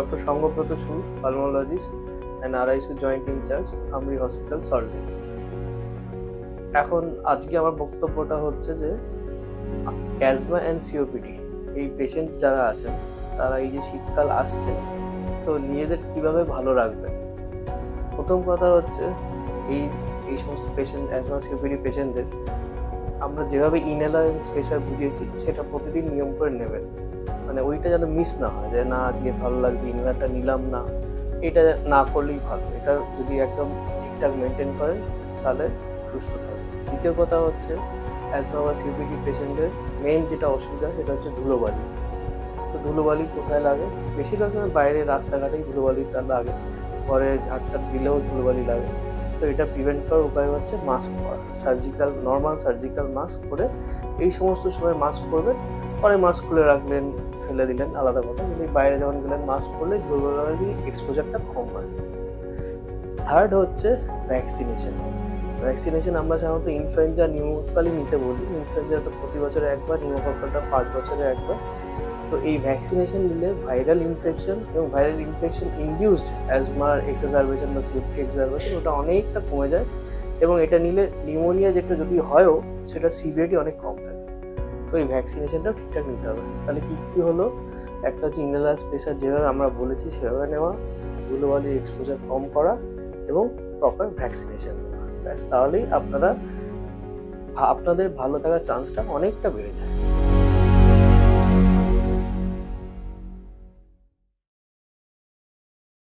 Dr. Sangobroto Sood, pulmonologist and RICU joint in charge, Amri Hospital, Salt Lake. এখন আজকে আমার বক্তব্যটা হচ্ছে যে অ্যাজমা অ্যান্ড সিওপিডি এই পেশেন্ট যারা আছেন তারা এই যে শীতকাল আসছে তো নিজেদের কিভাবে ভালো রাখবেন। প্রথম কথা হচ্ছে এই সমস্ত পেশেন্ট অ্যাজমা সিওপিডি পেশেন্টদের আমরা যেভাবে ইনহেলার এন্ড স্পেসার বুঝিয়েছি সেটা প্রতিদিন নিয়ম করে নেবেন, মানে ওইটা যেন মিস না হয় যে না আজকে ভালো লাগছে ইনহেলারটা নিলাম না, এটা না করলেই ভালো। এটা যদি একদম ঠিকঠাক মেনটেন করেন তাহলে সুস্থ থাকবে। দ্বিতীয় কথা হচ্ছে অ্যাজমা বা সিওপিডি পেশেন্টের মেন যেটা অসুবিধা সেটা হচ্ছে ধুলোবালি। তো ধুলোবালি কোথায় লাগে? বেশিরভাগ সময় বাইরে রাস্তাঘাটেই ধুলোবালিটা লাগে, ঘরে ঝাড়টাট দিলেও ধুলোবালি লাগে। তো এটা প্রিভেন্ট করার উপায় হচ্ছে মাস্ক পরা, নর্মাল সার্জিক্যাল মাস্ক পরে এই সমস্ত সময় মাস্ক পরবেন। পরে মাস্ক খুলে রাখলেন, ফেলে দিলেন, আলাদা কথা, কিন্তু বাইরে যখন গেলেন মাস্ক পরলে ধুলোবালির এক্সপোজারটা কম হয়। থার্ড হচ্ছে ভ্যাকসিনেশন আমরা সাধারণত ইনফ্লুয়েঞ্জা নিউমোকক্কালই নিতে বলি। ইনফ্লুয়েঞ্জাটা প্রতি বছরে একবার, নিউমোকক্কালটা 5 বছরে একবার। তো এই ভ্যাকসিনেশন নিলে ভাইরাল ইনফেকশন এবং ভাইরাল ইনফেকশন ইনডিউসড অ্যাজমার এক্সারবেশন বা সিওপিডি এক্সারবেশন ওটা অনেকটা কমে যায়, এবং এটা নিলে নিউমোনিয়া যেটা যদি হয়ও সেটা সিভিয়ারিটি অনেক কম থাকে। তো এই ভ্যাকসিনেশনটাও ঠিকঠাক নিতে হবে। তাহলে কি হলো, একটা হচ্ছে ইনহেলার স্পেসার যেভাবে আমরা বলেছি সেভাবে নেওয়া, ধুলোবালির এক্সপোজার কম করা এবং প্রপার ভ্যাকসিনেশন নেওয়া, ব্যাস তাহলেই আপনাদের ভালো থাকার চান্সটা অনেকটা বেড়ে যায়।